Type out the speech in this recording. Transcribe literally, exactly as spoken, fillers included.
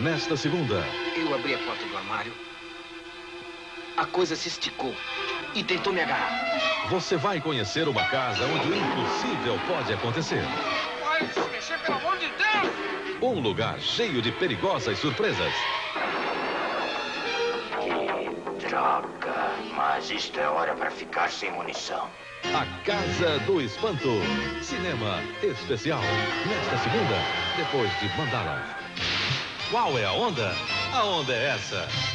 nesta segunda. Eu abri a porta do armário. A coisa se esticou e tentou me agarrar. Você vai conhecer uma casa onde o impossível pode acontecer. Vai se mexer, pelo amor de Deus! Um lugar cheio de perigosas surpresas. Que droga! Mas isto é hora para ficar sem munição. A Casa do Espanto. Cinema especial. Nesta segunda, depois de Mandala. Qual é a onda? A onda é essa.